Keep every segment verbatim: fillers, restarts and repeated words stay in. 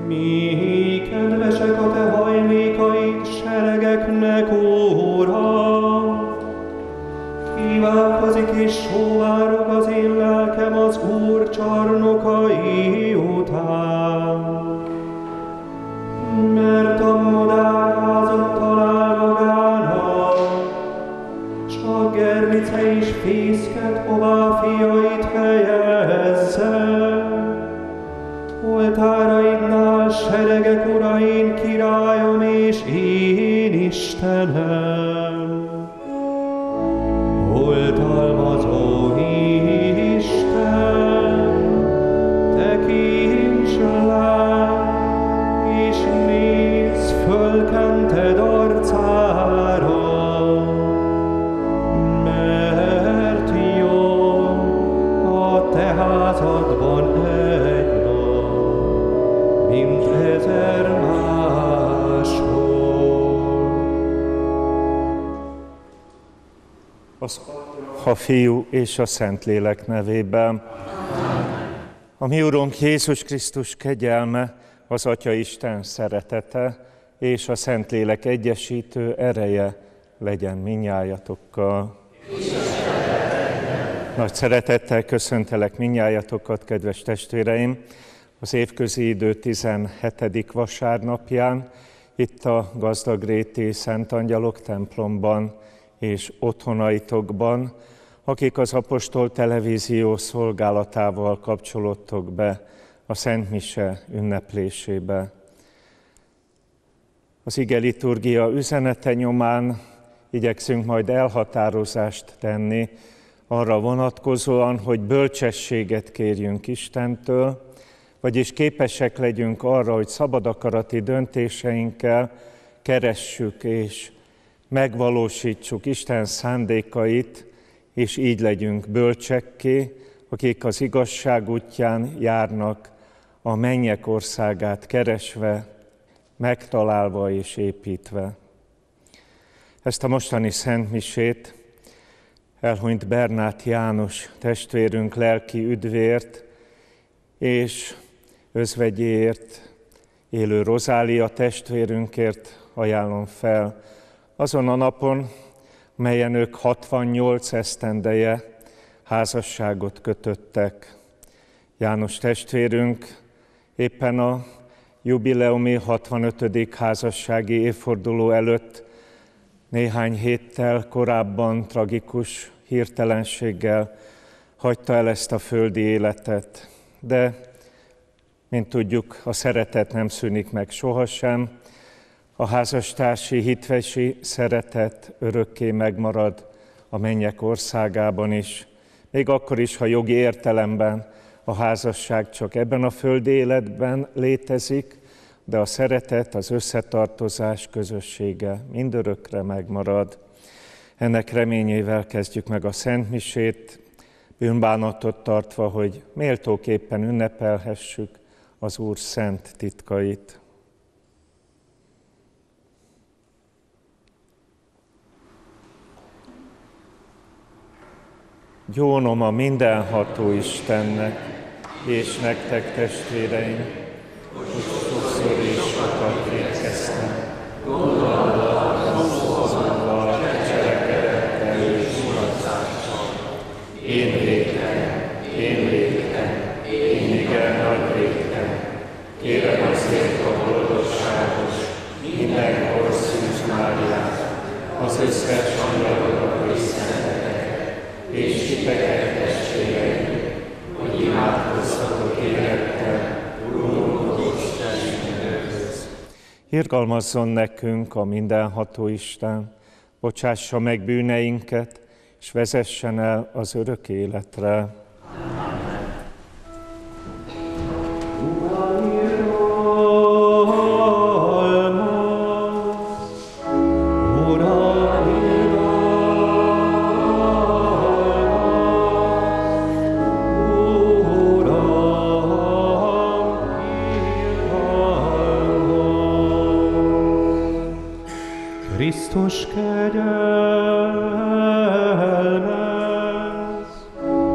Mi kedvesek a te hajlékaid seregeknek, Uram! Kívánkozik és sóvárog az én lelkem az Úr csarnokai után. Mert a madárházat talál magának, s a gerlice is fészket, hová fiait helyezze. Oltáraidnál seregek urain, királyom és én Istenem. Oltalmazó Isten, tekints le, és nézz, fölkented arcára, mert jó a te házadban egy nap, mint ezer máshol. Az a Fiú és a Szentlélek nevében. A mi Urunk Jézus Krisztus kegyelme, az Atya Isten szeretete és a Szentlélek egyesítő ereje legyen minnyájatokkal. Nagy szeretettel köszöntelek minnyájatokat, kedves testvéreim, az évközi idő tizenhetedik vasárnapján, itt a Gazdagréti Szent Angyalok templomban és otthonaitokban, akik az Apostol Televízió szolgálatával kapcsolódtok be a Szent Mise ünneplésébe. Az ige liturgia üzenete nyomán igyekszünk majd elhatározást tenni arra vonatkozóan, hogy bölcsességet kérjünk Istentől, vagyis képesek legyünk arra, hogy szabad akarati döntéseinkkel keressük és megvalósítsuk Isten szándékait, és így legyünk bölcsekké, akik az igazság útján járnak, a mennyek országát keresve, megtalálva és építve. Ezt a mostani szentmisét elhunyt Bernát János testvérünk lelki üdvért és özvegyéért élő Rozália testvérünkért ajánlom fel azon a napon, melyen ők hatvannyolc esztendeje házasságot kötöttek. János testvérünk éppen a jubileumi hatvanötödik házassági évforduló előtt néhány héttel korábban tragikus hirtelenséggel hagyta el ezt a földi életet. De, mint tudjuk, a szeretet nem szűnik meg sohasem, a házastársi hitvesi szeretet örökké megmarad a mennyek országában is, még akkor is, ha jogi értelemben a házasság csak ebben a földi életben létezik, de a szeretet, az összetartozás közössége mindörökre megmarad. Ennek reményével kezdjük meg a Szent Misét, bűnbánatot tartva, hogy méltóképpen ünnepelhessük az Úr szent titkait. Gyónom a mindenható Istennek, és nektek, testvéreim, hogy sokszor és sokat vétkeztem, gondolattal, szóval, cselekedettel és mulasztással. Én vétkem, én vétkem, én igen nagy vétkem. Kérem azért a boldogságos, mindenkor Szűz Máriát, az összes angyalokat és szenteket, és titeket, testvéreim, hogy imádkozzatok élettel, Urunk Istenünkhöz. Irgalmazzon nekünk a mindenható Isten, bocsássa meg bűneinket, és vezessen el az örök életre. Krisztus kegyelmez,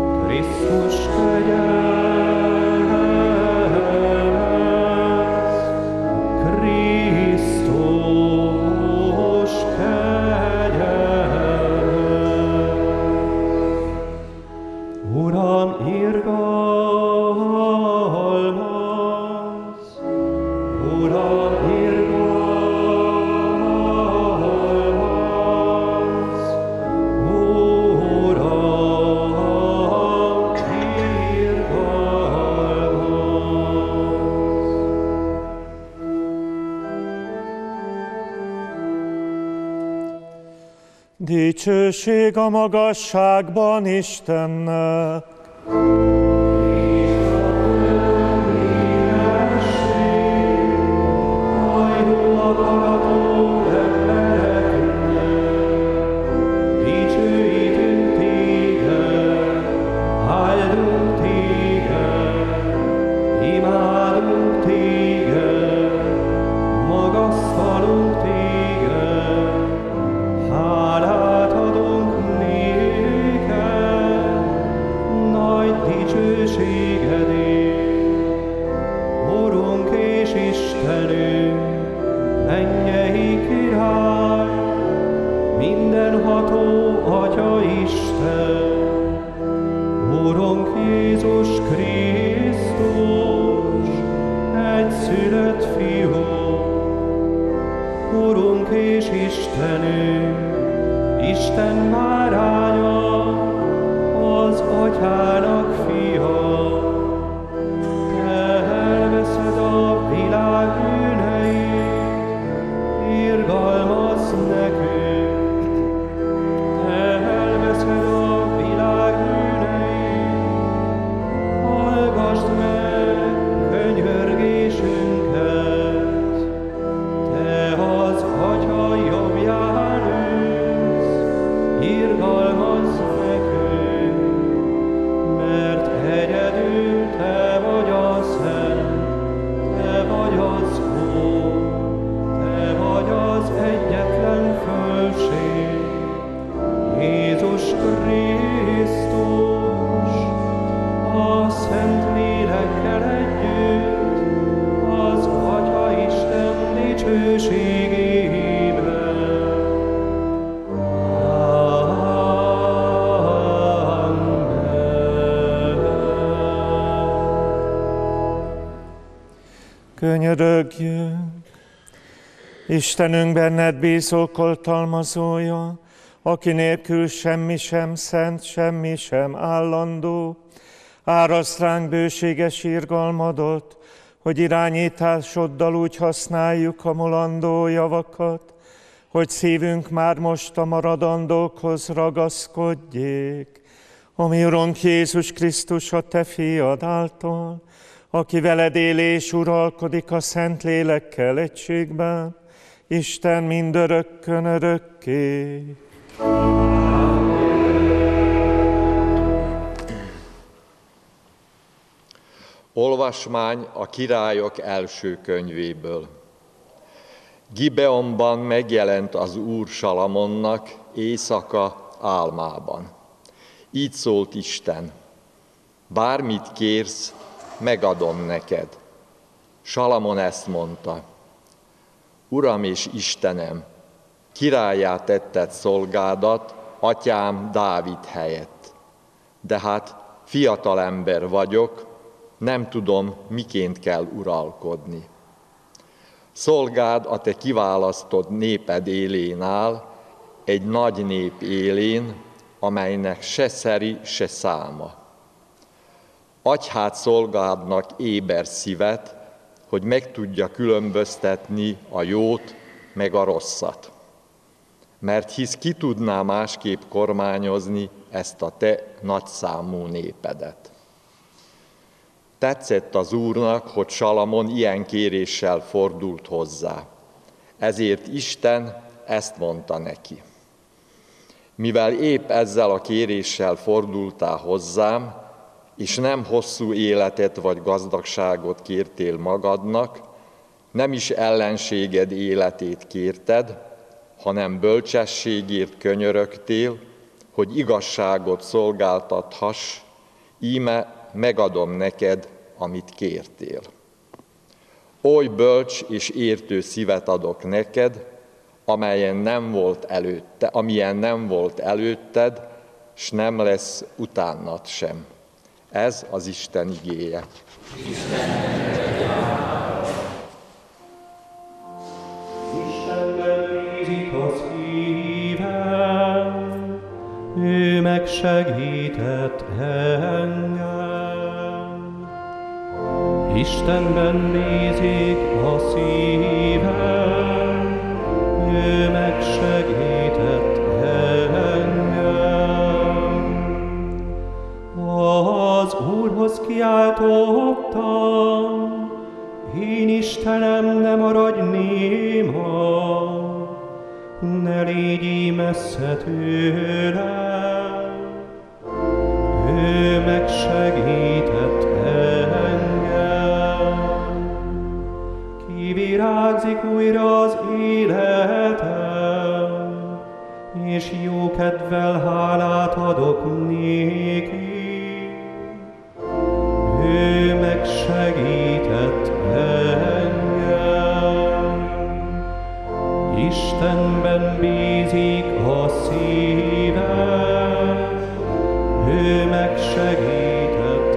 Krisztus kegyelmez, irgalmaz, Uram, irgalmaz, Uram, irgalmaz. Dicsőség a magasságban Istennek. Könyörögjünk! Istenünk, benned bízunk oltalmazója, aki nélkül semmi sem szent, semmi sem állandó. Áraszt ránk bőséges irgalmadot, hogy irányításoddal úgy használjuk a mulandó javakat, hogy szívünk már most a maradandókhoz ragaszkodjék. A mi Urunk Jézus Krisztus, a Te fiad által, aki veled él és uralkodik a Szentlélekkel egységben, Isten mindörökkön örökké. Olvasmány a Királyok első könyvéből. Gibeonban megjelent az Úr Salamonnak éjszaka álmában. Így szólt Isten: bármit kérsz, megadom neked. Salamon ezt mondta: Uram és Istenem, királlyá tetted szolgádat, atyám Dávid helyett. De hát fiatal ember vagyok, nem tudom, miként kell uralkodni. Szolgád a te kiválasztott néped élén áll, egy nagy nép élén, amelynek se szeri, se száma. Adj hát szolgádnak éber szívet, hogy meg tudja különböztetni a jót meg a rosszat. Mert hisz ki tudná másképp kormányozni ezt a te nagyszámú népedet. Tetszett az Úrnak, hogy Salamon ilyen kéréssel fordult hozzá. Ezért Isten ezt mondta neki: mivel épp ezzel a kéréssel fordultál hozzám, és nem hosszú életet vagy gazdagságot kértél magadnak, nem is ellenséged életét kérted, hanem bölcsességért könyörögtél, hogy igazságot szolgáltathass, íme megadom neked, amit kértél. Oly bölcs és értő szívet adok neked, amelyen nem volt előtte, amilyen nem volt előtted, s nem lesz utánad sem. Ez az Isten igéje. Isten megsegített engem. Istenben bízik a szívem, ő megsegített engem. Az Úrhoz kiáltottam, én Istenem, ne maradj néma, ne légy messze tőlem. Ő megsegített engem. Kivirágzik újra az életem, és jó kedvel hálát adok néki. Ő megsegített engem. Istenben bízik a szívem, ő megsegített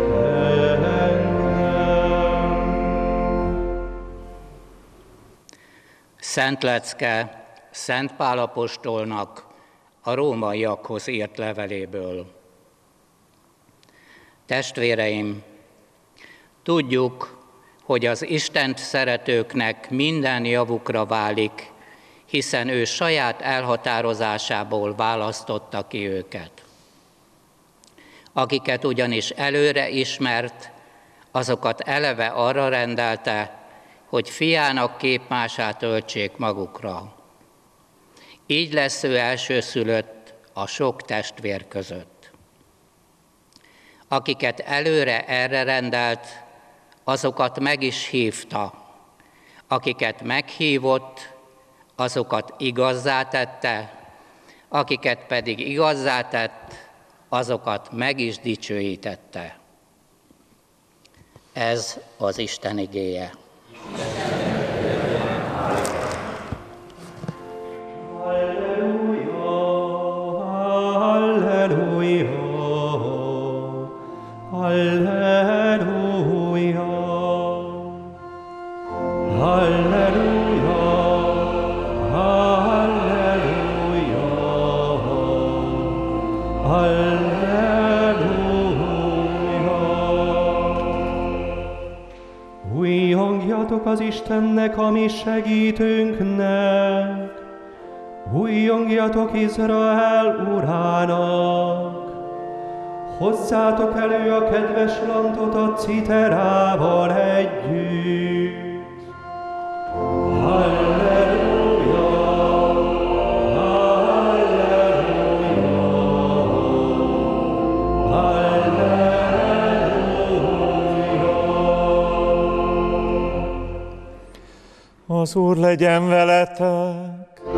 engem. Szent lecke Szent Pál apostolnak a rómaiakhoz írt leveléből. Testvéreim, tudjuk, hogy az Istent szeretőknek minden javukra válik, hiszen ő saját elhatározásából választotta ki őket. Akiket ugyanis előre ismert, azokat eleve arra rendelte, hogy fiának képmását öltsék magukra. Így lesz ő elsőszülött a sok testvér között. Akiket előre erre rendelt, azokat meg is hívta. Akiket meghívott, azokat igazzá tette, akiket pedig igazzá tett, azokat meg is dicsőítette. Ez az Isten igéje. Halleluja, halleluja, halleluja, halleluja, halleluja, halleluja. Újjongjatok az Istennek, a mi segítőnknek, újjongjatok Izrael Urának! Hozzátok elő a kedves lantot a citerával együtt! Halleluja! Halleluja! Halleluja! Az Úr legyen veletek!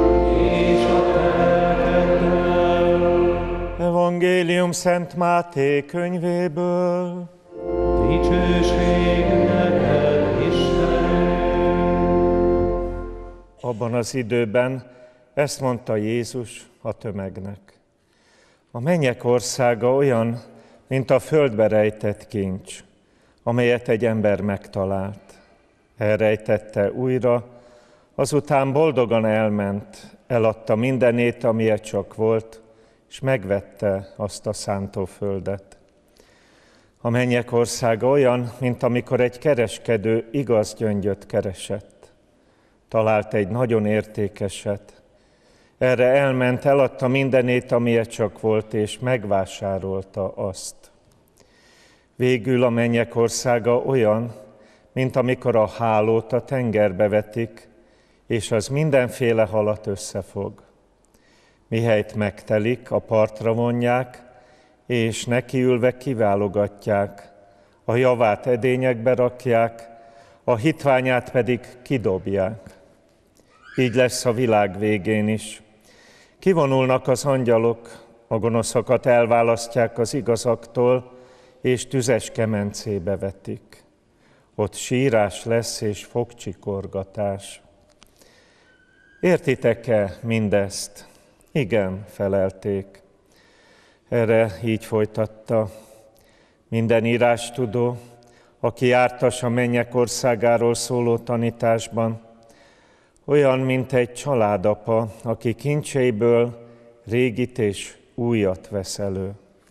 Evangélium Szent Máté könyvéből. Dicsőség neked, Istenünk! Abban az időben ezt mondta Jézus a tömegnek. A mennyek országa olyan, mint a földbe rejtett kincs, amelyet egy ember megtalált. Elrejtette újra, azután boldogan elment, eladta mindenét, amilyen csak volt, és megvette azt a szántóföldet. A mennyek országa olyan, mint amikor egy kereskedő igaz gyöngyöt keresett. Talált egy nagyon értékeset. Erre elment, eladta mindenét, amilyen csak volt, és megvásárolta azt. Végül a mennyek országa olyan, mint amikor a hálót a tengerbe vetik, és az mindenféle halat összefog. Mihelyt megtelik, a partra vonják, és nekiülve kiválogatják, a javát edényekbe rakják, a hitványát pedig kidobják. Így lesz a világ végén is. Kivonulnak az angyalok, a gonoszokat elválasztják az igazaktól, és tüzes kemencébe vetik. Ott sírás lesz és fogcsikorgatás. Értitek-e mindezt? Igen, felelték. Erre így folytatta: minden írástudó, aki jártas a mennyek országáról szóló tanításban, olyan, mint egy családapa, aki kincseiből régit és újat vesz elő.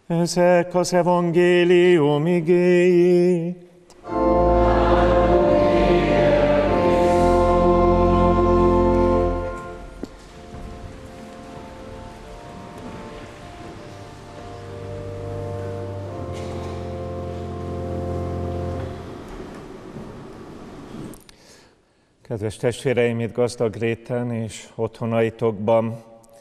Ezek az evangélium igéi. Kedves testvéreim, itt Gazdagréten és otthonaitokban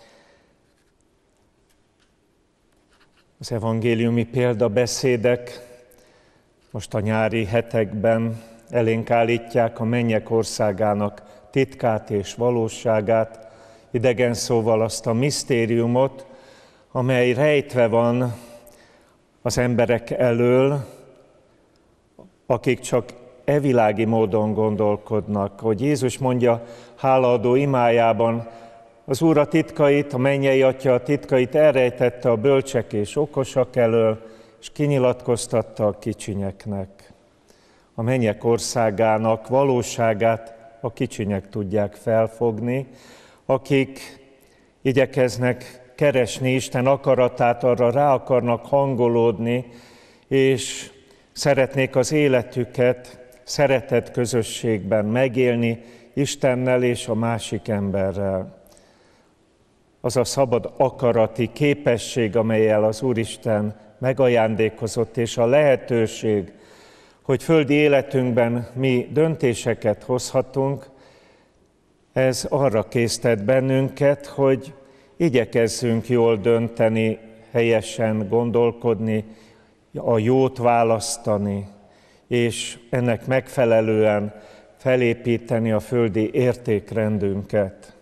az evangéliumi példabeszédek most a nyári hetekben elénk állítják a mennyek országának titkát és valóságát, idegen szóval azt a misztériumot, amely rejtve van az emberek elől, akik csak evilági módon gondolkodnak. Hogy Jézus mondja hálaadó imájában, az Úr a titkait, a mennyei Atya a titkait elrejtette a bölcsek és okosak elől, és kinyilatkoztatta a kicsinyeknek. A mennyek országának valóságát a kicsinyek tudják felfogni, akik igyekeznek keresni Isten akaratát, arra rá akarnak hangolódni, és szeretnék az életüket szeretett közösségben megélni Istennel és a másik emberrel. Az a szabad akarati képesség, amellyel az Úristen megajándékozott, és a lehetőség, hogy földi életünkben mi döntéseket hozhatunk, ez arra késztet bennünket, hogy igyekezzünk jól dönteni, helyesen gondolkodni, a jót választani, és ennek megfelelően felépíteni a földi értékrendünket.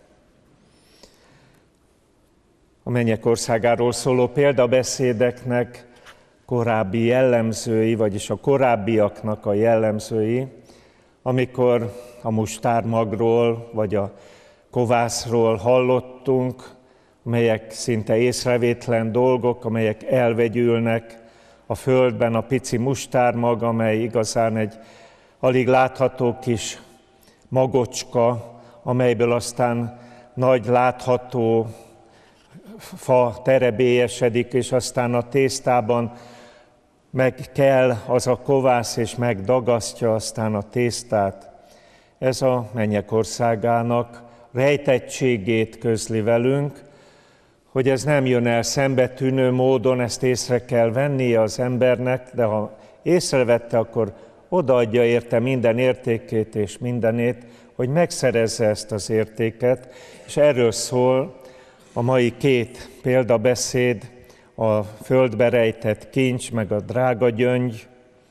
A mennyek országáról szóló példabeszédeknek korábbi jellemzői, vagyis a korábbiaknak a jellemzői, amikor a mustármagról vagy a kovászról hallottunk, amelyek szinte észrevétlen dolgok, amelyek elvegyülnek a földben, a pici mustármag, amely igazán egy alig látható kis magocska, amelyből aztán nagy látható fa terebélyesedik, és aztán a tésztában meg kell az a kovász, és megdagasztja aztán a tésztát. Ez a mennyek országának rejtettségét közli velünk, hogy ez nem jön el szembetűnő módon, ezt észre kell vennie az embernek, de ha észrevette, akkor odaadja érte minden értékét és mindenét, hogy megszerezze ezt az értéket, és erről szól a mai két példabeszéd, a földbe rejtett kincs, meg a drága gyöngy,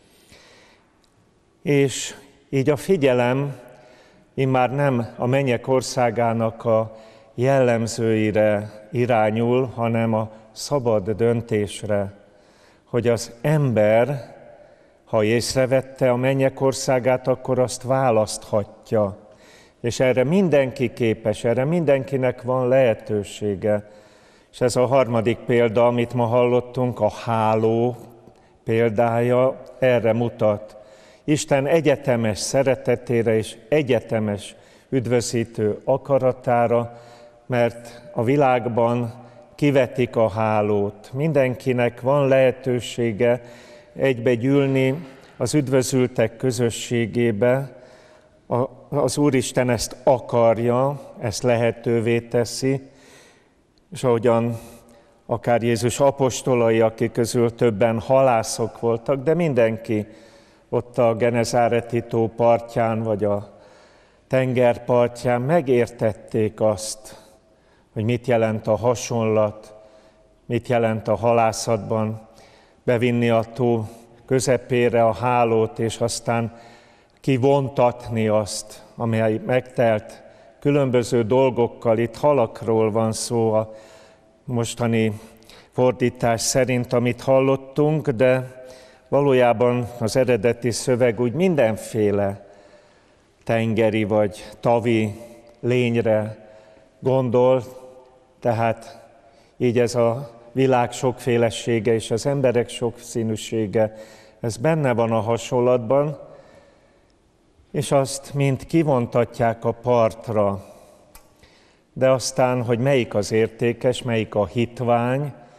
és így a figyelem immár nem a mennyek országának a jellemzőire irányul, hanem a szabad döntésre, hogy az ember, ha észrevette a mennyek országát, akkor azt választhatja. És erre mindenki képes, erre mindenkinek van lehetősége. És ez a harmadik példa, amit ma hallottunk, a háló példája, erre mutat. Isten egyetemes szeretetére és egyetemes üdvözítő akaratára, mert a világban kivetik a hálót. Mindenkinek van lehetősége egybegyűlni az üdvözültek közösségébe. Az Úristen ezt akarja, ezt lehetővé teszi, és ahogyan akár Jézus apostolai, akik közül többen halászok voltak, de mindenki ott a Genezáreti tó partján, vagy a tengerpartján megértették azt, hogy mit jelent a hasonlat, mit jelent a halászatban bevinni a tó közepére a hálót, és aztán kivontatni azt, amely megtelt különböző dolgokkal. Itt halakról van szó a mostani fordítás szerint, amit hallottunk, de valójában az eredeti szöveg úgy mindenféle tengeri vagy tavi lényre gondol, tehát így ez a világ sokfélesége és az emberek sokszínűsége, ez benne van a hasonlatban, és azt mind kivontatják a partra. De aztán, hogy melyik az értékes, melyik a hitvány,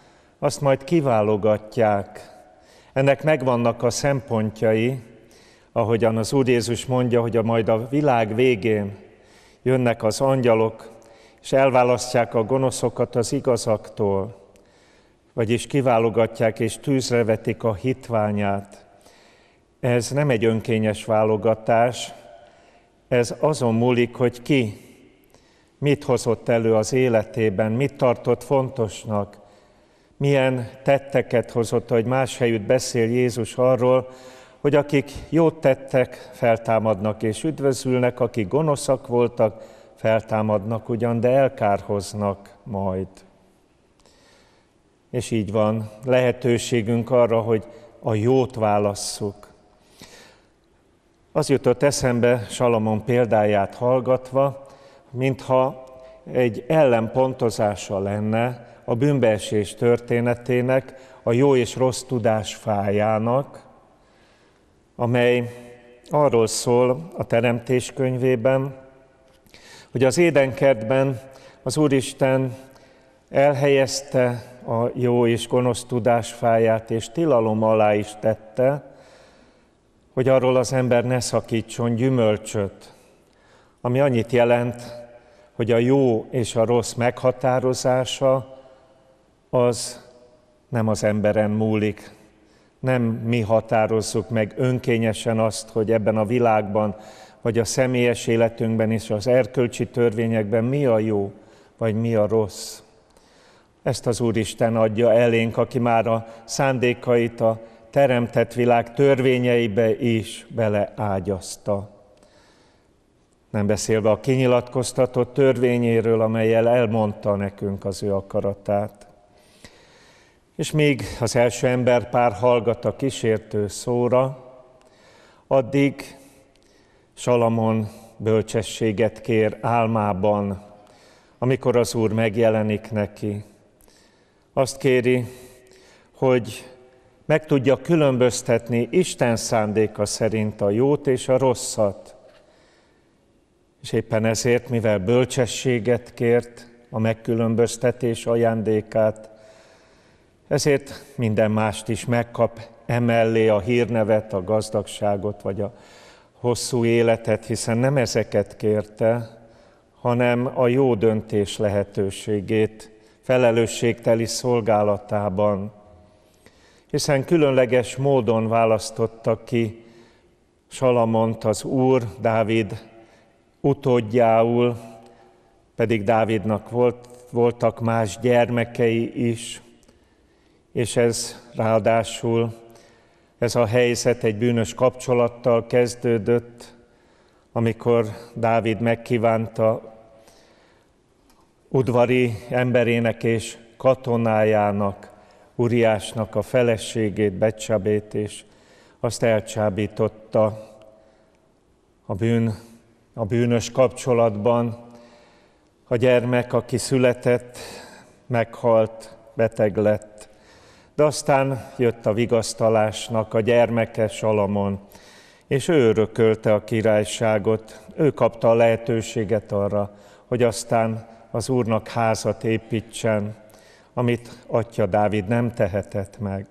azt majd kiválogatják. Ennek megvannak a szempontjai, ahogyan az Úr Jézus mondja, hogy a majd a világ végén jönnek az angyalok, és elválasztják a gonoszokat az igazaktól, vagyis kiválogatják és tűzre vetik a hitványát. Ez nem egy önkényes válogatás, ez azon múlik, hogy ki mit hozott elő az életében, mit tartott fontosnak, milyen tetteket hozott, hogy más helyütt beszél Jézus arról, hogy akik jót tettek, feltámadnak és üdvözülnek, akik gonoszak voltak, feltámadnak ugyan, de elkárhoznak majd. És így van, lehetőségünk arra, hogy a jót válasszuk. Az jutott eszembe Salamon példáját hallgatva, mintha egy ellenpontozása lenne a bűnbeesés történetének, a jó és rossz tudás fájának, amely arról szól a Teremtés könyvében, hogy az édenkertben az Úristen elhelyezte a jó és gonosz tudás fáját, és tilalom alá is tette, hogy arról az ember ne szakítson gyümölcsöt, ami annyit jelent, hogy a jó és a rossz meghatározása az nem az emberen múlik. Nem mi határozzuk meg önkényesen azt, hogy ebben a világban, vagy a személyes életünkben és az erkölcsi törvényekben mi a jó, vagy mi a rossz. Ezt az Úristen adja elénk, aki már a szándékait a teremtett világ törvényeibe is beleágyazta. Nem beszélve a kinyilatkoztatott törvényéről, amellyel elmondta nekünk az ő akaratát. És míg az első emberpár hallgat a kísértő szóra, addig Salamon bölcsességet kér álmában, amikor az Úr megjelenik neki. Azt kéri, hogy meg tudja különböztetni Isten szándéka szerint a jót és a rosszat. És éppen ezért, mivel bölcsességet kért, a megkülönböztetés ajándékát, ezért minden mást is megkap, emellé a hírnevet, a gazdagságot, vagy a hosszú életet, hiszen nem ezeket kérte, hanem a jó döntés lehetőségét, felelősségteli szolgálatában. Hiszen különleges módon választotta ki Salamont az Úr, Dávid utódjául, pedig Dávidnak volt, voltak más gyermekei is, és ez ráadásul, ez a helyzet egy bűnös kapcsolattal kezdődött, amikor Dávid megkívánta udvari emberének és katonájának, Uriásnak a feleségét, Betsabét, és azt elcsábította a, bűn, a bűnös kapcsolatban. A gyermek, aki született, meghalt, beteg lett. De aztán jött a vigasztalásnak a gyermeke, Salamon, és ő örökölte a királyságot, ő kapta a lehetőséget arra, hogy aztán az Úrnak házat építsen, amit atya Dávid nem tehetett meg.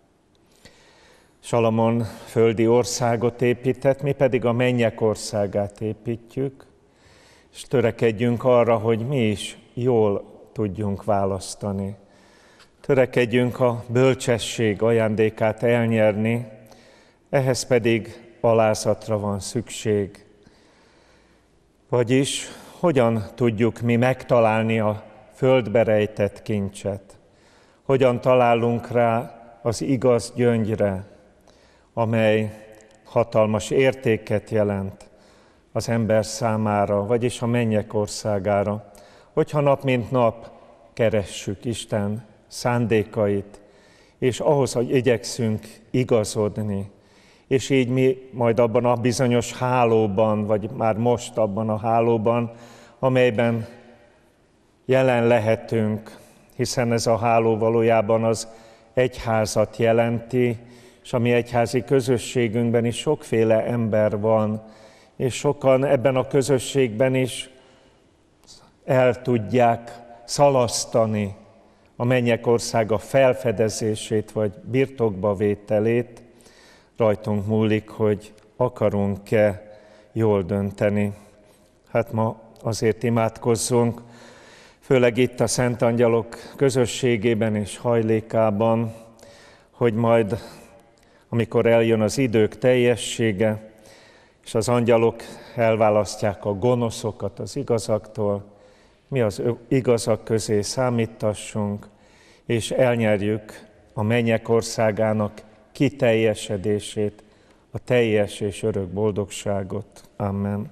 Salamon földi országot épített, mi pedig a mennyek országát építjük, és törekedjünk arra, hogy mi is jól tudjunk választani. Törekedjünk a bölcsesség ajándékát elnyerni, ehhez pedig alázatra van szükség. Vagyis hogyan tudjuk mi megtalálni a földbe rejtett kincset? Hogyan találunk rá az igaz gyöngyre, amely hatalmas értéket jelent az ember számára, vagyis a mennyek országára, hogyha nap mint nap keressük Isten szándékait, és ahhoz, hogy igyekszünk igazodni, és így mi majd abban a bizonyos hálóban, vagy már most abban a hálóban, amelyben jelen lehetünk, hiszen ez a háló valójában az egyházat jelenti, és a mi egyházi közösségünkben is sokféle ember van, és sokan ebben a közösségben is el tudják szalasztani a mennyek országa felfedezését vagy birtokba vételét, rajtunk múlik, hogy akarunk-e jól dönteni. Hát ma azért imádkozzunk, főleg itt a Szent Angyalok közösségében és hajlékában, hogy majd, amikor eljön az idők teljessége, és az angyalok elválasztják a gonoszokat az igazaktól, mi az igazak közé számítassunk, és elnyerjük a mennyek országának kiteljesedését, a teljes és örök boldogságot. Amen.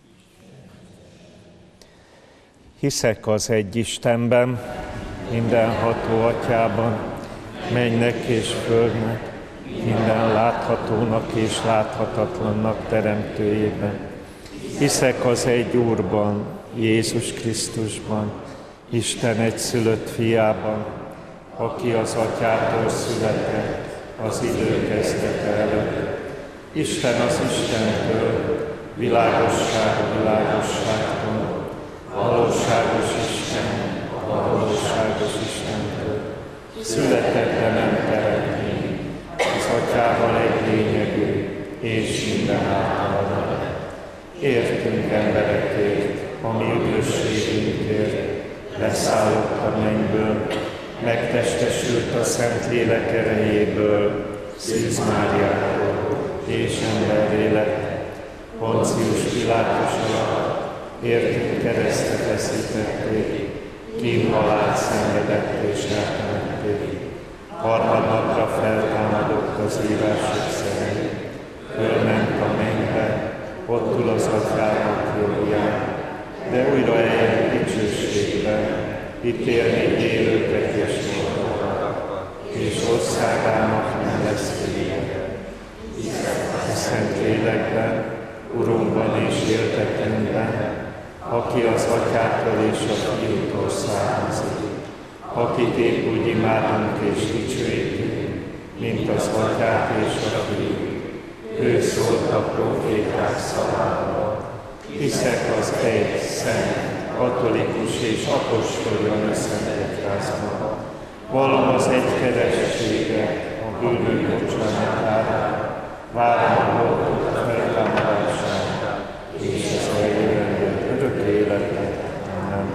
Hiszek az egy Istenben, mindenható Atyában, mennynek és földnek, minden láthatónak és láthatatlannak teremtőjében. Hiszek az egy Úrban, Jézus Krisztusban, Isten egyszülött fiában, aki az Atyától született az idő kezdete előtt. Isten az Istentől, világosság a világosságtól, valóságos Isten a valóságos Istentől. Született, de nem teremtmény, az Atyával egy lényegű, és minden által. Értünk emberekért, a mi üdvösségünkért, leszállott a mennyből, megtestesült a Szentlélek erejéből, Szűz Máriától, és emberré lett, Poncius Pilátus alatt, értünk keresztre feszítették, kínhalált szenvedett és eltemették. Harmadnapra feltámadott az írások szerint, fölment a mennybe, ott ül az Atyának jobbján, de újra eljön dicsőségben, ítélni élőket és holtakat, és országának nem lesz vége. A Szentlélekben, Urunkban és éltetünkben, aki az Atyától és a Fiútól származik, akit épp úgy imádunk és dicsőítünk, mint az Atyát és a Fiút. Ő szólt a proféták szavával. Hiszek az egy, szent, katolikus és apostolian összent egyházban. Vallom az egy kerességet, a bűnök bocsánatára, várom a boldog feltámadását, és az eljövendő örök életet. Amen.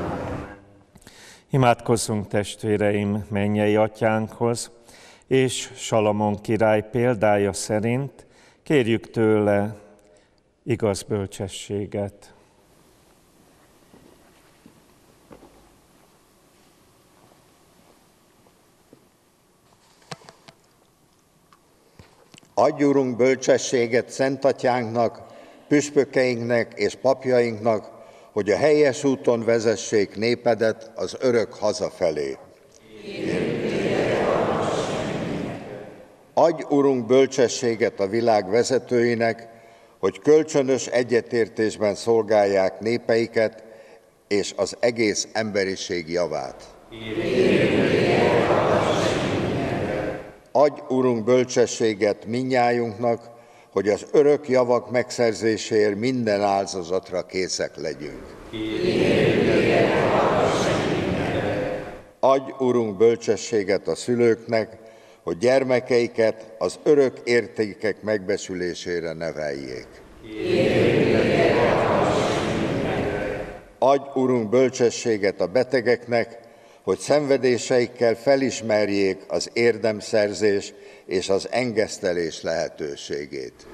Imádkozzunk, testvéreim, mennyei Atyánkhoz, és Salamon király példája szerint kérjük tőle igaz bölcsességet. Adj, Urunk, bölcsességet Szent Atyánknak, püspökeinknek és papjainknak, hogy a helyes úton vezessék népedet az örök haza felé. Adj, Urunk, bölcsességet a világ vezetőinek, hogy kölcsönös egyetértésben szolgálják népeiket és az egész emberiség javát. Adj, Urunk, bölcsességet mindnyájunknak, hogy az örök javak megszerzéséért minden áldozatra készek legyünk. Adj, Urunk, bölcsességet a szülőknek, hogy gyermekeiket az örök értékek megbecsülésére neveljék. Adj, Urunk, bölcsességet a betegeknek, hogy szenvedéseikkel felismerjék az érdemszerzés és az engesztelés lehetőségét.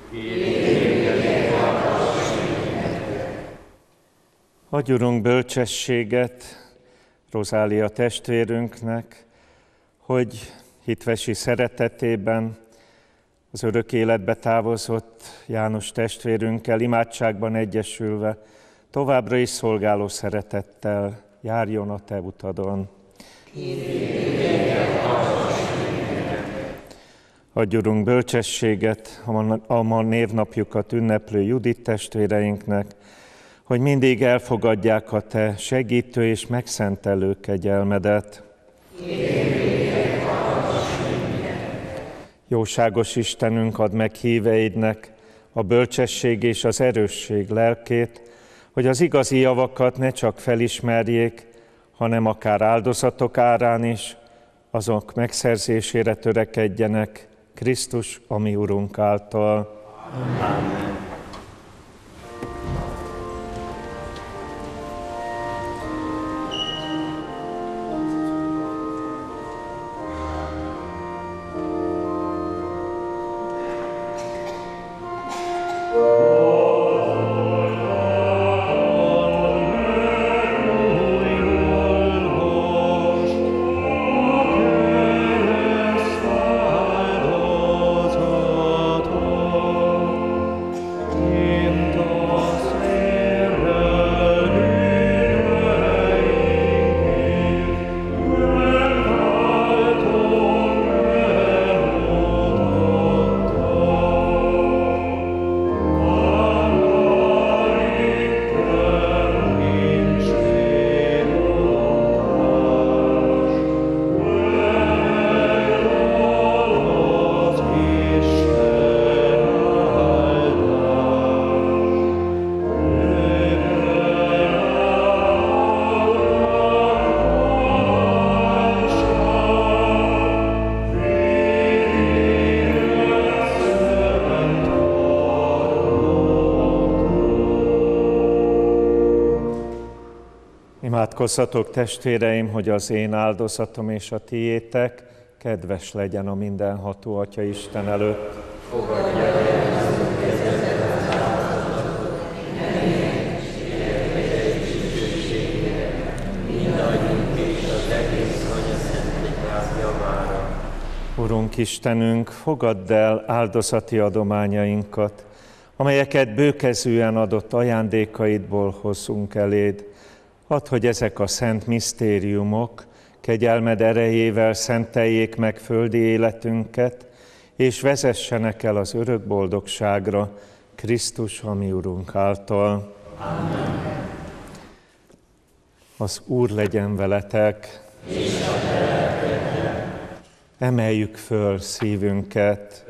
Adj, Urunk, bölcsességet Rozália testvérünknek, hogy hitvesi szeretetében az örök életbe távozott János testvérünkkel imádságban egyesülve továbbra is szolgáló szeretettel járjon a te utadon. Adj, Urunk, bölcsességet a ma névnapjukat ünneplő Judit testvéreinknek, hogy mindig elfogadják a te segítő és megszentelő kegyelmedet. Jóságos Istenünk, add meg híveidnek a bölcsesség és az erősség lelkét, hogy az igazi javakat ne csak felismerjék, hanem akár áldozatok árán is, azok megszerzésére törekedjenek Krisztus, a mi Urunk által. Amen. Imádkozzatok, testvéreim, hogy az én áldozatom és a tiétek kedves legyen a mindenható Atya Isten előtt. Fogadja el az kezedben áldozatot, ennek és dicsőségére, mindannyiunk és az egész Anyaszentegyház javára. Urunk Istenünk, fogadd el áldozati adományainkat, amelyeket bőkezűen adott ajándékaidból hozzunk eléd. Add, hogy ezek a szent misztériumok kegyelmed erejével szenteljék meg földi életünket, és vezessenek el az örök boldogságra, Krisztus, a mi Urunk által. Amen. Az Úr legyen veletek, és a te lelkeddel. Emeljük föl szívünket.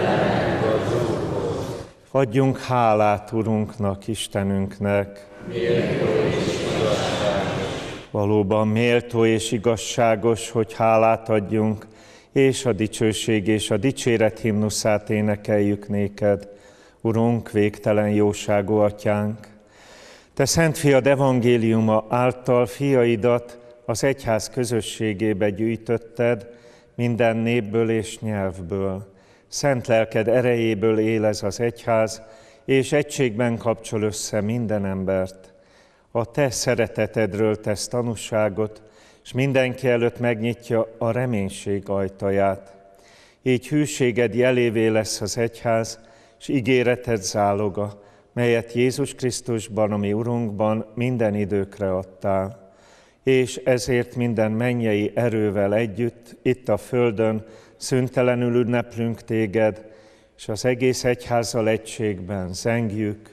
Adjunk hálát Urunknak, Istenünknek. Méltó és Valóban méltó és igazságos, hogy hálát adjunk, és a dicsőség és a dicséret himnuszát énekeljük néked, Urunk, végtelen jóságú Atyánk. Te Szent Fiad evangéliuma által fiaidat az egyház közösségébe gyűjtötted, minden népből és nyelvből. Szent lelked erejéből él ez az egyház, és egységben kapcsol össze minden embert. A te szeretetedről tesz tanúságot, és mindenki előtt megnyitja a reménység ajtaját. Így hűséged jelévé lesz az egyház, és ígéreted záloga, melyet Jézus Krisztusban, a mi Urunkban minden időkre adtál. És ezért minden mennyei erővel együtt, itt a földön, szüntelenül ünneplünk téged, és az egész egyházzal egységben zengjük.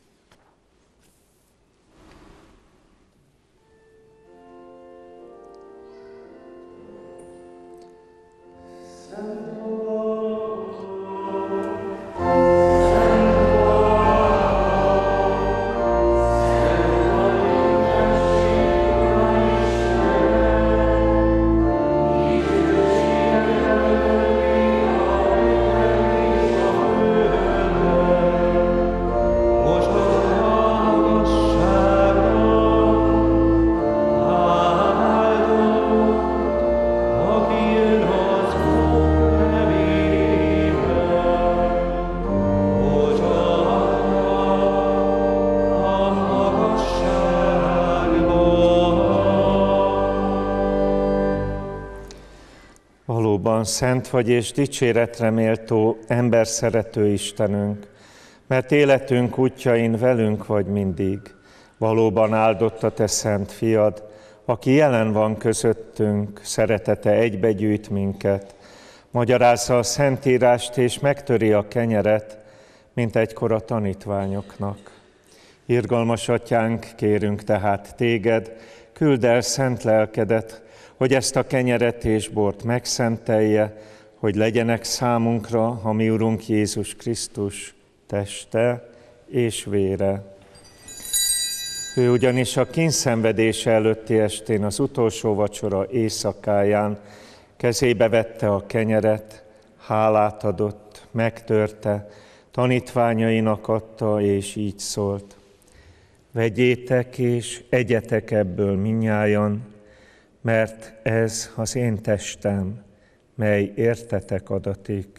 Valóban szent vagy és dicséretre méltó, emberszerető Istenünk, mert életünk útjain velünk vagy mindig. Valóban áldott a te szent fiad, aki jelen van közöttünk, szeretete egybegyűjt minket, magyarázza a Szentírást és megtöri a kenyeret, mint egykor a tanítványoknak. Irgalmas Atyánk, kérünk tehát téged, küldd el szent lelkedet, hogy ezt a kenyeret és bort megszentelje, hogy legyenek számunkra a mi Urunk Jézus Krisztus teste és vére. Ő ugyanis a kínszenvedése előtti estén, az utolsó vacsora éjszakáján kezébe vette a kenyeret, hálát adott, megtörte, tanítványainak adta, és így szólt: vegyétek és egyetek ebből mindnyájan, mert ez az én testem, mely értetek adatik.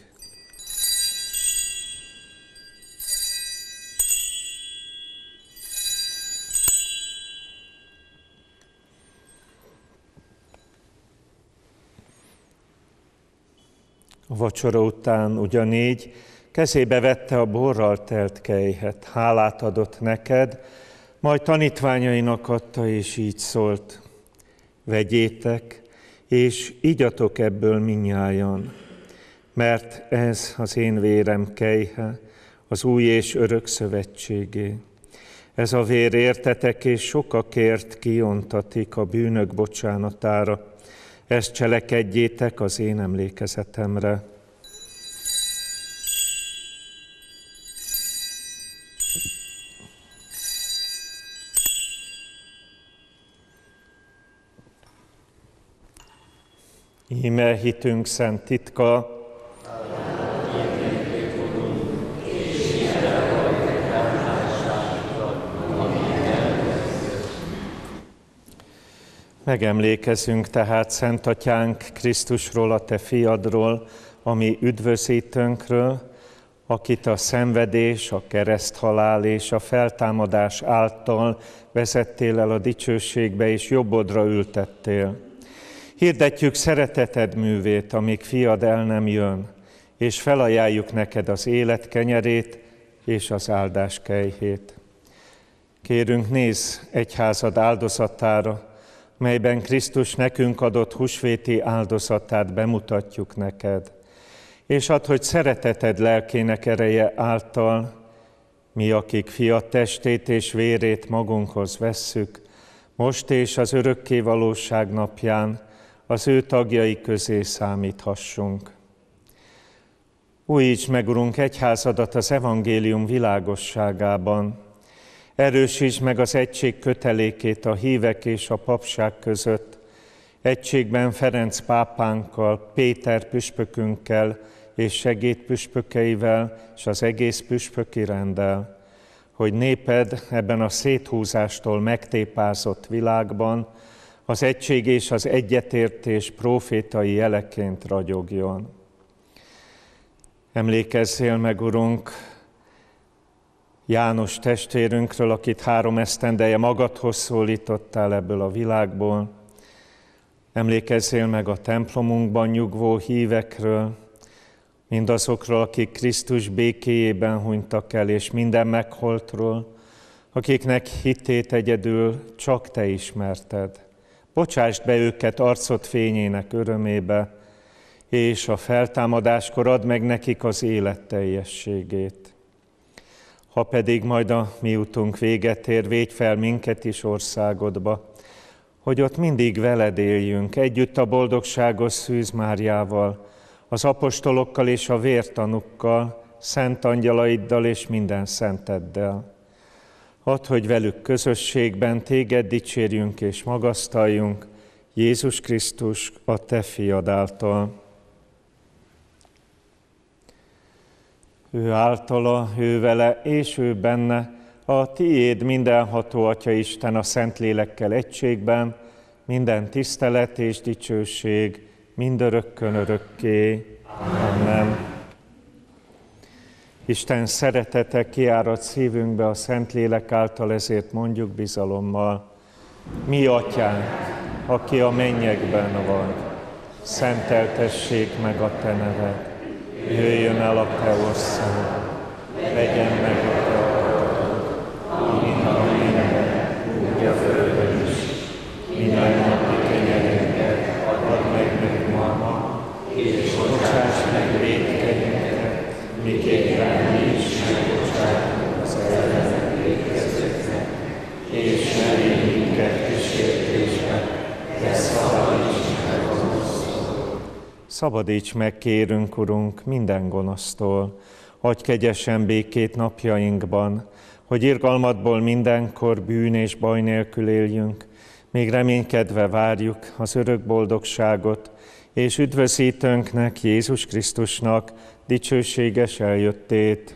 A vacsora után ugyanígy kezébe vette a borral telt kelyhet, hálát adott neked, majd tanítványainak adta, és így szólt: vegyétek, és igyatok ebből mindnyájan, mert ez az én vérem kelyhe, az új és örök szövetségé. Ez a vér értetek és sokakért kiontatik a bűnök bocsánatára. Ezt cselekedjétek az én emlékezetemre. Íme hitünk szent titka, megemlékezünk tehát, Szent Atyánk, Krisztusról, a Te fiadról, a mi üdvözítőnkről, akit a szenvedés, a kereszthalál és a feltámadás által vezettél el a dicsőségbe, és jobbodra ültettél. Hirdetjük szereteted művét, amíg fiad el nem jön, és felajánljuk neked az élet kenyerét és az áldás kelyhét. Kérünk, nézz egyházad áldozatára, melyben Krisztus nekünk adott húsvéti áldozatát bemutatjuk neked, és add, hogy szereteted lelkének ereje által, mi, akik fiat testét és vérét magunkhoz vesszük, most és az örökké valóság napján az ő tagjai közé számíthassunk. Újítsd meg, Urunk, egyházadat az evangélium világosságában, erősítsd meg az egység kötelékét a hívek és a papság között, egységben Ferenc pápánkkal, Péter püspökünkkel és segédpüspökeivel és az egész püspöki renddel, hogy néped ebben a széthúzástól megtépázott világban az egység és az egyetértés prófétai jeleként ragyogjon. Emlékezzél meg, Urunk, János testvérünkről, akit három esztendeje magadhoz szólítottál ebből a világból. Emlékezzél meg a templomunkban nyugvó hívekről, mindazokról, akik Krisztus békéjében hunytak el, és minden megholtról, akiknek hitét egyedül csak Te ismerted. Bocsásd be őket arcod fényének örömébe, és a feltámadáskor add meg nekik az élet teljességét. Ha pedig majd a mi utunk véget ér, védj fel minket is országodba, hogy ott mindig veled éljünk, együtt a boldogságos Szűz Máriával, az apostolokkal és a vértanukkal, szent angyalaiddal és minden szenteddel. Add, hogy velük közösségben téged dicsérjünk és magasztaljunk, Jézus Krisztus, a Te fiad által. Ő általa, ő vele és ő benne, a tiéd mindenható Atya Isten a Szentlélekkel egységben, minden tisztelet és dicsőség, mindörökkön örökké. Amen. Isten szeretete kiárad szívünkbe a Szentlélek által, ezért mondjuk bizalommal: mi Atyánk, aki a mennyekben vagy, szenteltessék meg a Te neved, jöjjön el a Te országod, legyen meg a Te akaratod, mint a mennyben, úgy a földön is. Minden napi kenyerünket add meg nekünk ma, és bocsáss meg vétkeinket, miképpen mi is megbocsátunk az ellenünk vétkezőknek, és ne vigy minket kísértésbe, de szabadíts meg a gonosztól. Szabadíts meg, kérünk, Urunk, minden gonosztól, adj kegyesen békét napjainkban, hogy irgalmadból mindenkor bűn és baj nélkül éljünk, még reménykedve várjuk az örök boldogságot, és üdvözítőnknek, Jézus Krisztusnak dicsőséges eljöttét.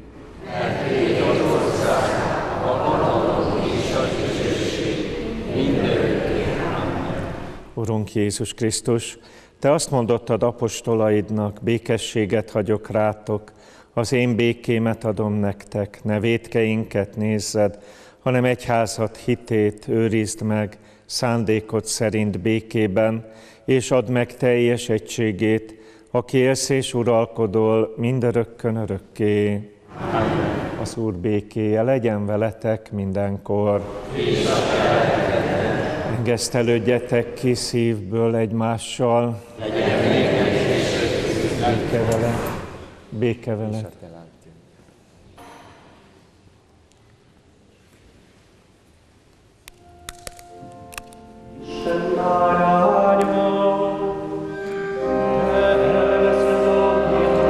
Urunk Jézus Krisztus, Te azt mondottad apostolaidnak, békességet hagyok rátok, az én békémet adom nektek, ne vétkeinket nézzed, hanem egyházad hitét őrizd meg, szándékod szerint békében, és add meg teljes egységét, aki élsz és uralkodol mindörökkön örökké. Az Úr békéje legyen veletek mindenkor. Engesztelődjetek ki szívből egymással. Béke vele. Béke vele. Isten báránya, te elveszed a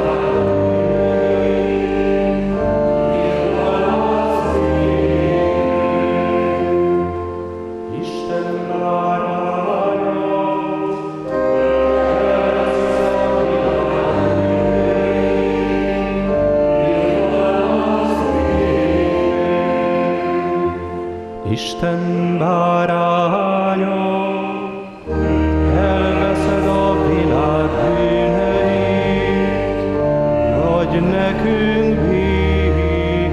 világ. Isten báránya, te elveszed a világ. Isten báránya, elveszed a világ bűneit, adj nekünk békét.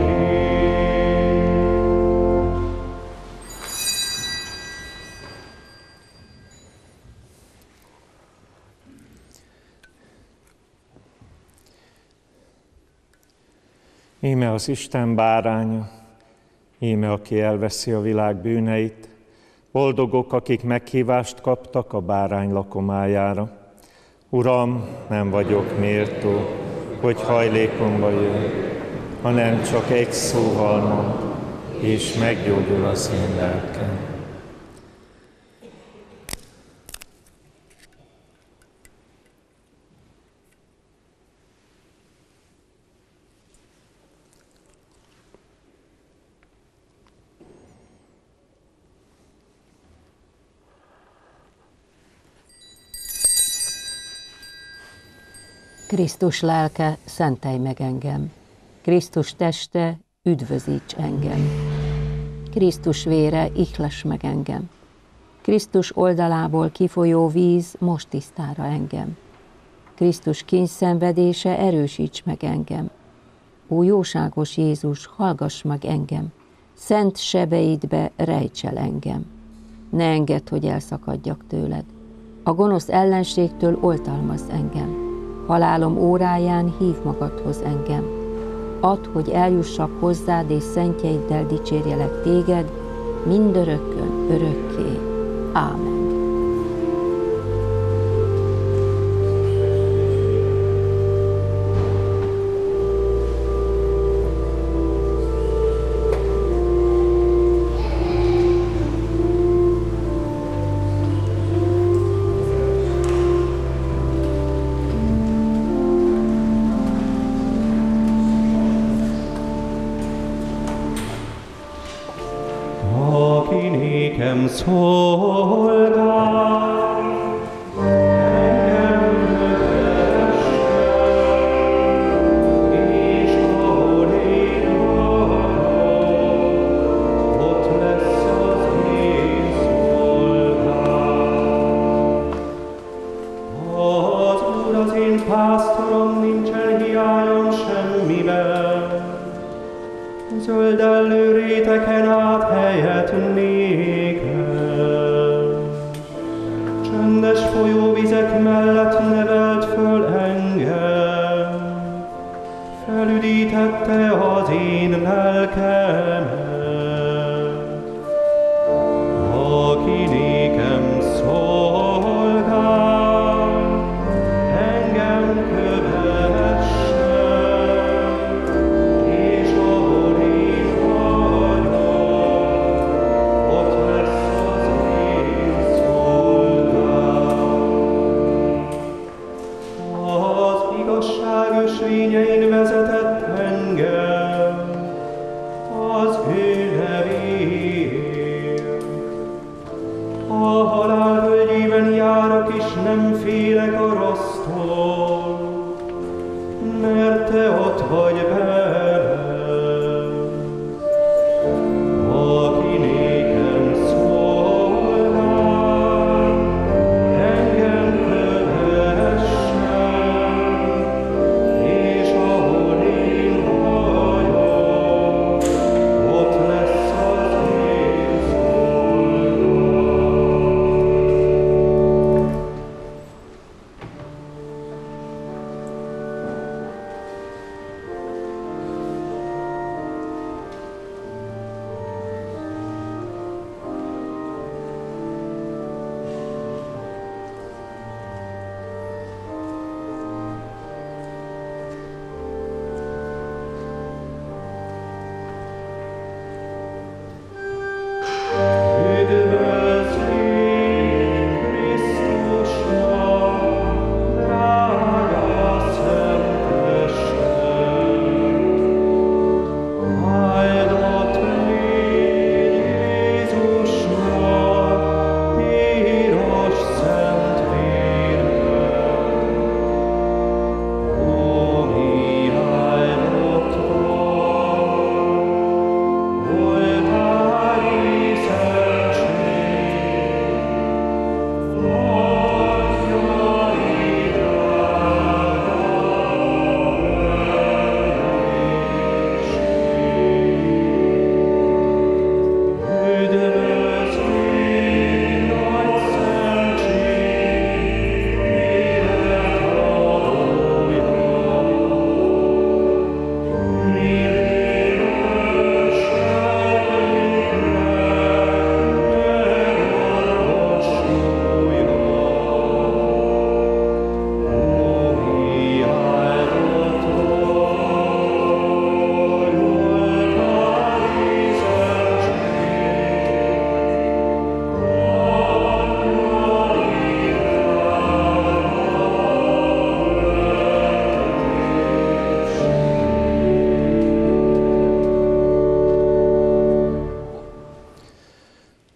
Íme az Isten báránya, íme aki elveszi a világ bűneit. Boldogok, akik meghívást kaptak a bárány lakomájára. Uram, nem vagyok méltó, hogy hajlékomba jön, hanem csak egy szóval mond, és meggyógyul az én lelkem. Krisztus lelke, szentelj meg engem. Krisztus teste, üdvözíts engem. Krisztus vére, ihles meg engem. Krisztus oldalából kifolyó víz, most tisztára engem. Krisztus kínyszenvedése, erősíts meg engem. Ó jóságos Jézus, hallgass meg engem. Szent sebeidbe rejts el engem. Ne engedd, hogy elszakadjak tőled. A gonosz ellenségtől oltalmazz engem. Halálom óráján hív magadhoz engem. Add, hogy eljussak hozzád, és szentjeiddel dicsérjelek téged, mindörökkön, örökké. Ámen. Aki nékem szolgál, engem kövessen, és ahol én vagyok, ott lesz az én szolgám. Az Úr az én pásztorom, nincsen hiányom semmiben. Zöldellő réteken át helyet nékem. Csöndes folyóvizek mellett nevelt föl engem. Felüdítette az én lelkemet. Aki nékem szolgál, engem kövessen, és ahol én vagyok, ott lesz az én szolgám. Az igazság ösvényein vezetett engem, az ő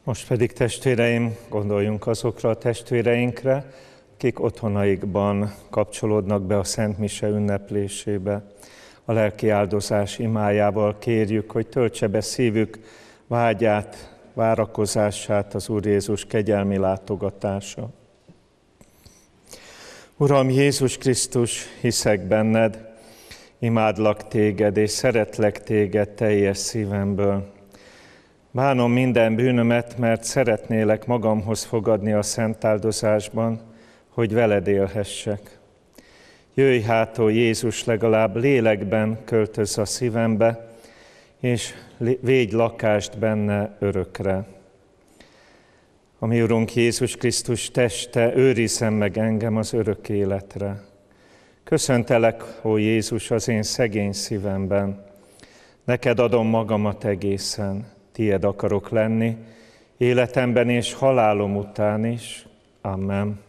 Most pedig, testvéreim, gondoljunk azokra a testvéreinkre, akik otthonaikban kapcsolódnak be a Szent Mise ünneplésébe. A lelki áldozás imájával kérjük, hogy töltse be szívük vágyát, várakozását az Úr Jézus kegyelmi látogatása. Uram Jézus Krisztus, hiszek benned, imádlak téged és szeretlek téged teljes szívemből. Bánom minden bűnömet, mert szeretnélek magamhoz fogadni a szent áldozásban, hogy veled élhessek. Jöjj hát, ó Jézus, legalább lélekben költözz a szívembe, és védj lakást benne örökre. A mi Urunk Jézus Krisztus teste őrizzen meg engem az örök életre. Köszöntelek, ó Jézus, az én szegény szívemben. Neked adom magamat egészen, tied akarok lenni, életemben és halálom után is. Amen.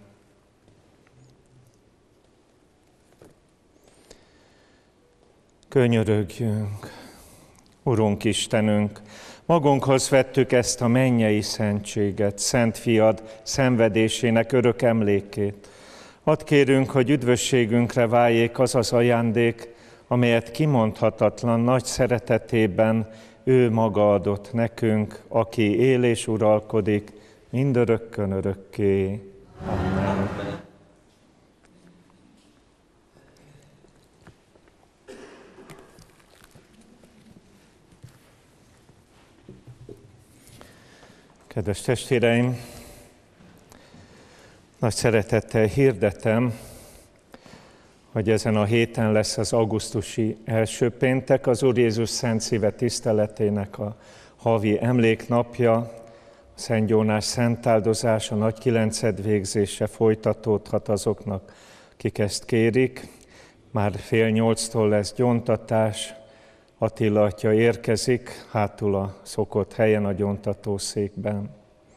Könyörögjünk, Urunk Istenünk, magunkhoz vettük ezt a mennyei szentséget, Szent Fiad szenvedésének örök emlékét. Add kérünk, hogy üdvösségünkre váljék az az ajándék, amelyet kimondhatatlan nagy szeretetében ő maga adott nekünk, aki él és uralkodik mindörökkön örökké. Amen. Kedves testvéreim, nagy szeretettel hirdetem, hogy ezen a héten lesz az augusztusi első péntek, az Úr Jézus Szent Szíve tiszteletének a havi emléknapja, a Szent Gyónás szentáldozása, nagy kilenced végzése folytatódhat azoknak, akik ezt kérik. Már fél nyolctól lesz gyóntatás, Attila atya érkezik, hátul a szokott helyen a gyóntatószékben.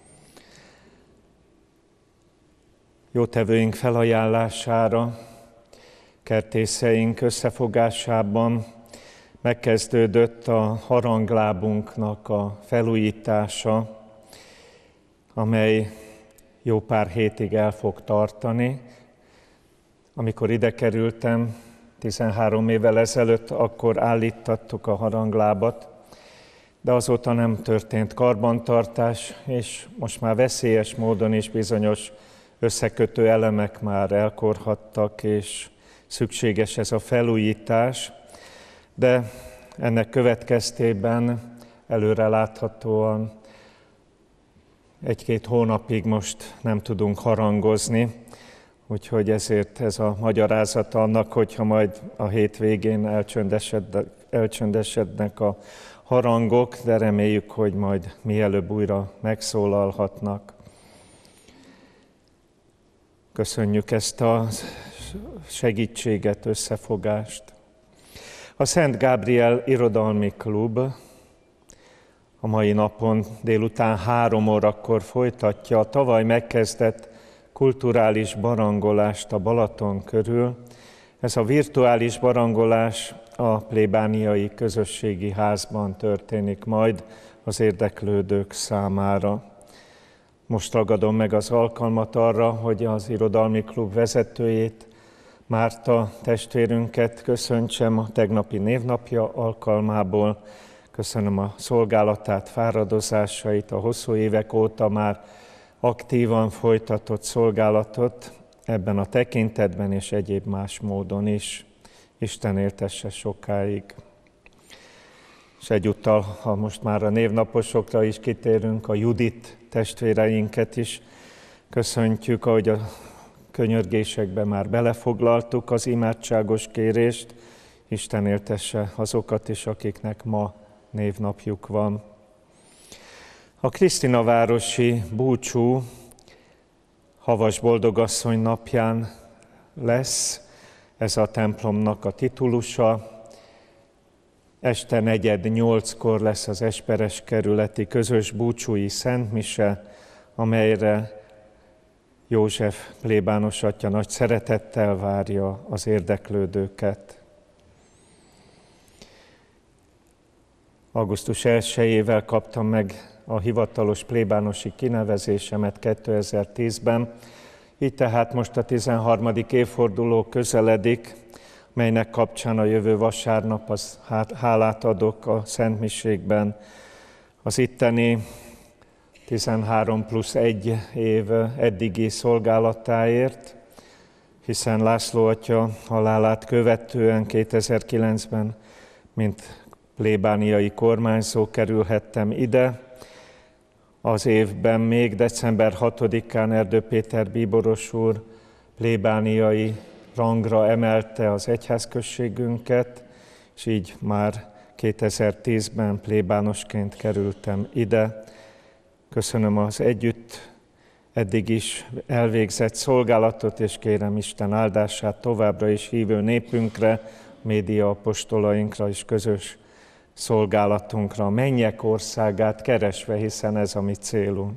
Jótevőink felajánlására, kertészeink összefogásában megkezdődött a haranglábunknak a felújítása, amely jó pár hétig el fog tartani. Amikor ide kerültem, tizenhárom évvel ezelőtt, akkor állítattuk a haranglábat, de azóta nem történt karbantartás, és most már veszélyes módon is bizonyos összekötő elemek már elkorhattak, és szükséges ez a felújítás, de ennek következtében előreláthatóan egy-két hónapig most nem tudunk harangozni, úgyhogy ezért ez a magyarázata annak, hogyha majd a hétvégén elcsöndesednek, elcsöndesednek a harangok, de reméljük, hogy majd mielőbb újra megszólalhatnak. Köszönjük ezt a segítséget, összefogást. A Szent Gábriel Irodalmi Klub a mai napon délután három órakor folytatja a tavaly megkezdett kulturális barangolást a Balaton körül. Ez a virtuális barangolás a plébániai közösségi házban történik majd az érdeklődők számára. Most ragadom meg az alkalmat arra, hogy az Irodalmi Klub vezetőjét, Márta testvérünket köszöntsem a tegnapi névnapja alkalmából. Köszönöm a szolgálatát, fáradozásait, a hosszú évek óta már aktívan folytatott szolgálatot ebben a tekintetben és egyéb más módon is. Isten éltesse sokáig. És egyúttal, ha most már a névnaposokra is kitérünk, a Judit testvéreinket is köszöntjük, ahogy a könyörgésekbe már belefoglaltuk az imádságos kérést. Isten éltesse azokat is, akiknek ma névnapjuk van. A Krisztinavárosi búcsú Havas Boldogasszony napján lesz, ez a templomnak a titulusa. Este negyed nyolckor lesz az Esperes kerületi közös búcsúi szentmise, amelyre József plébános atya nagy szeretettel várja az érdeklődőket. augusztus elsejével kaptam meg a hivatalos plébánosi kinevezésemet kétezer-tízben. Így tehát most a tizenharmadik évforduló közeledik, melynek kapcsán a jövő vasárnap az hálát adok a Szentmiségben az itteni tizenhárom plusz egy év eddigi szolgálatáért, hiszen László atya halálát követően kétezer-kilencben, mint plébániai kormányzó kerülhettem ide. Az évben még december hatodikán Erdő Péter bíboros úr plébániai rangra emelte az egyházközségünket, és így már kétezer-tízben plébánosként kerültem ide. Köszönöm az együtt eddig is elvégzett szolgálatot, és kérem Isten áldását továbbra is hívő népünkre, média apostolainkra és közös szolgálatunkra, a mennyek országát keresve, hiszen ez a mi célunk.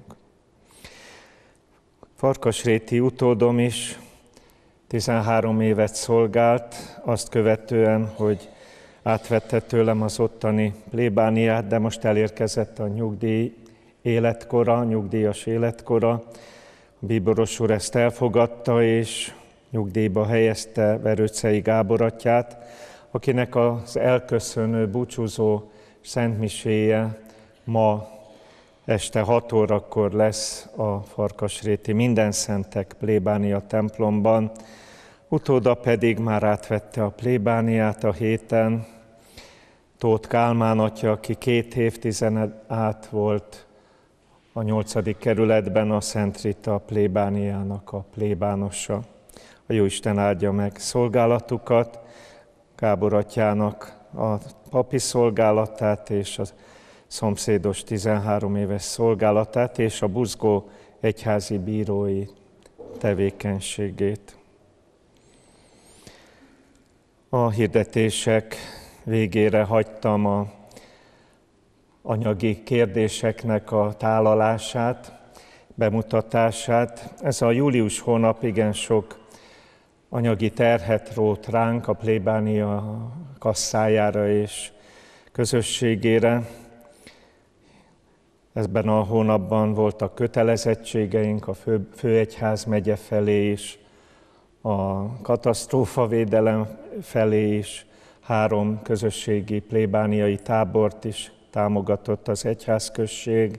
Farkasréti utódom is tizenhárom évet szolgált, azt követően, hogy átvette tőlem az ottani plébániát, de most elérkezett a nyugdíj életkora, nyugdíjas életkora. A bíboros úr ezt elfogadta, és nyugdíjba helyezte Verőcei Gábor atyát, akinek az elköszönő, búcsúzó szentmiséje ma este hat órakor lesz a Farkasréti Mindenszentek plébánia templomban. Utóda pedig már átvette a plébániát a héten, Tóth Kálmán atya, aki két évtized át volt a nyolcadik kerületben a Szent Rita plébániának a plébánosa. A Jóisten áldja meg szolgálatukat, Gábor atyának a papi szolgálatát és a szomszédos tizenhárom éves szolgálatát és a buzgó egyházi bírói tevékenységét. A hirdetések végére hagytam a anyagi kérdéseknek a tálalását, bemutatását. Ez a július hónap igen sok anyagi terhet rót ránk a plébánia kasszájára és közösségére. Ebben a hónapban voltak kötelezettségeink a fő, főegyház megye felé is, a katasztrófavédelem felé is, három közösségi plébániai tábort is támogatott az egyházközség,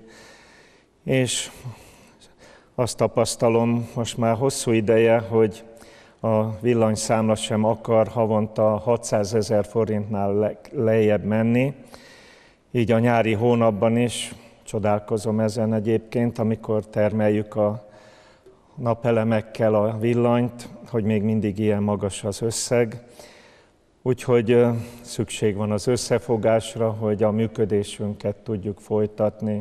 és azt tapasztalom most már hosszú ideje, hogy a villanyszámla sem akar havonta hatszázezer forintnál lejjebb menni, így a nyári hónapban is csodálkozom ezen egyébként, amikor termeljük a napelemekkel a villanyt, hogy még mindig ilyen magas az összeg. Úgyhogy szükség van az összefogásra, hogy a működésünket tudjuk folytatni.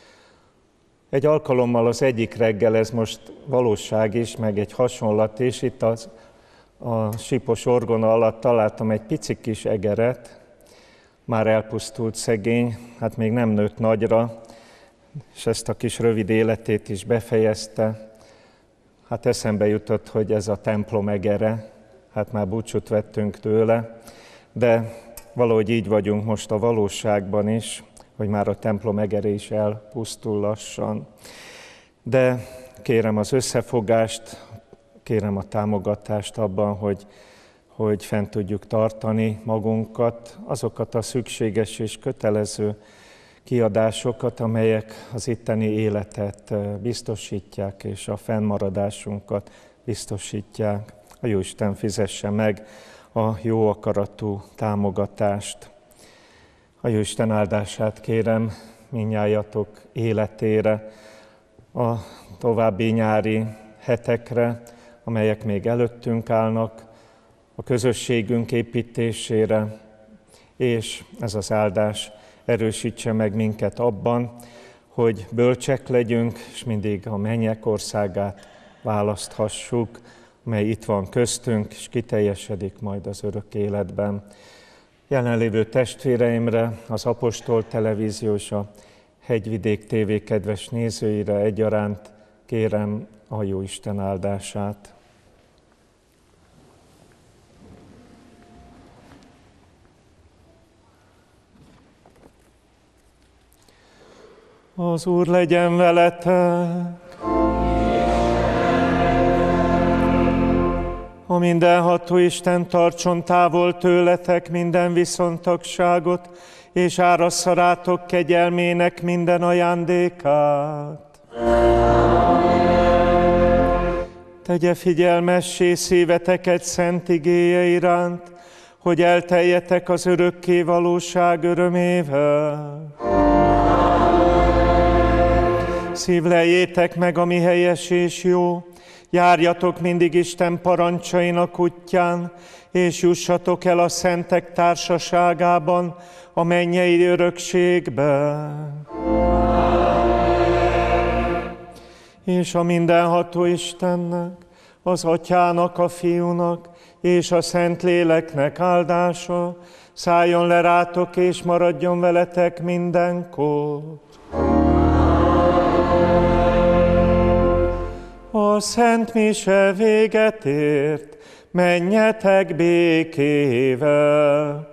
Egy alkalommal az egyik reggel, ez most valóság is, meg egy hasonlat is, itt az, a sípos orgona alatt találtam egy pici kis egeret, már elpusztult szegény, hát még nem nőtt nagyra, és ezt a kis rövid életét is befejezte. Hát eszembe jutott, hogy ez a templom egere, hát már búcsút vettünk tőle, de valahogy így vagyunk most a valóságban is, hogy már a templom egere is elpusztul lassan. De kérem az összefogást, kérem a támogatást abban, hogy, hogy fent tudjuk tartani magunkat, azokat a szükséges és kötelező kiadásokat, amelyek az itteni életet biztosítják, és a fennmaradásunkat biztosítják. A Jóisten fizesse meg a jó akaratú támogatást. A Jóisten áldását kérem mindnyájatok életére, a további nyári hetekre, amelyek még előttünk állnak, a közösségünk építésére, és ez az áldás erősítse meg minket abban, hogy bölcsek legyünk, és mindig a mennyek országát választhassuk, mely itt van köztünk, és kiteljesedik majd az örök életben. Jelenlévő testvéreimre, az Apostol Televízió és a Hegyvidék té vé kedves nézőire egyaránt kérem a Jóisten áldását. Az Úr legyen veletek! A mindenható Isten tartson távol tőletek minden viszontagságot, és árassza rátok kegyelmének minden ajándékát. Tegye figyelmessé szíveteket szent igéje iránt, hogy elteljetek az örökké valóság örömével. Szívleljétek meg, ami helyes és jó, járjatok mindig Isten parancsainak útján, és jussatok el a szentek társaságában a mennyei örökségbe. És a mindenható Istennek, az Atyának, a Fiúnak és a Szentléleknek áldása szálljon le rátok és maradjon veletek mindenkor. A szent mise véget ért, menjetek békével.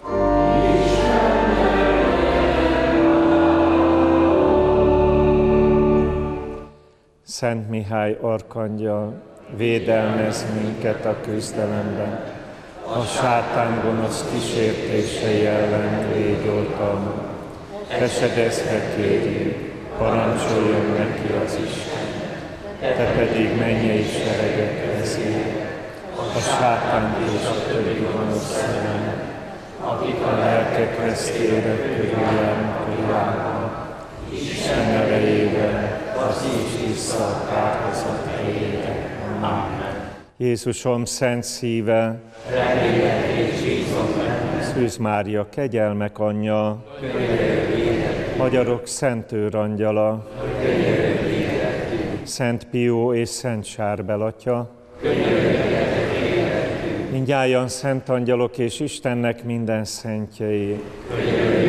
Szent Mihály arkangyal, védelmez minket a küzdelemben, a sátán gonosz kísértései ellen légy oltalma. Esedezve kérjünk, parancsoljon neki az Isten. Te pedig mennyei seregek vezér, a sátánt és a többi gonosz szellem, akik a lelkek vesztére körüljárnak a világban, Isten erejével az is vissza a kárhozat helyére. Amen. Jézusom szent szíve, remélem és bízom benne. Szűz Mária, kegyelmek anyja, Magyarok Szent Őrangyala, Szent Pió és Szent Sárbel atya, mindnyájan szent angyalok és Istennek minden szentjei,